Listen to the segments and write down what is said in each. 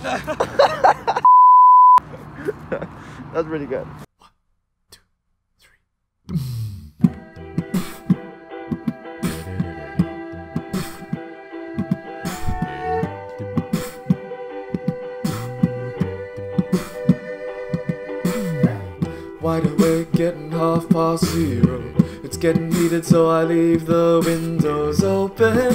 That's pretty good. 1, 2, 3. Wide awake, getting 0:30. It's getting heated, so I leave the windows open.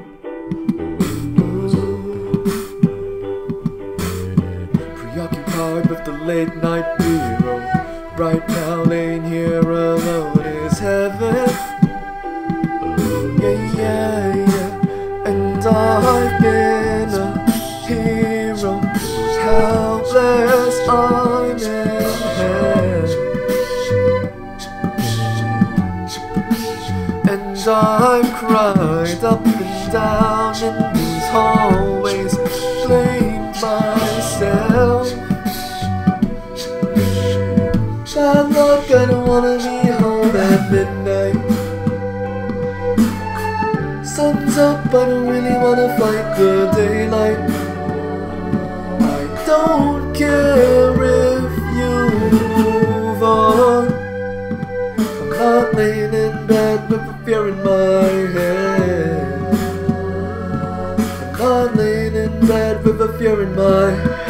Preoccupied with the late night bureau. Right now, laying here alone is heaven. Yeah, yeah, yeah. And I've been a hero, helpless, I'm in hell. And I've cried up and down in these hallways, blamed myself. Bad luck, I don't wanna be home at midnight. Sun's up, I don't really wanna fight the daylight. I don't care if you move on. I'm not laying in bed with a fear in my head. I'm not laying in bed with a fear in my head.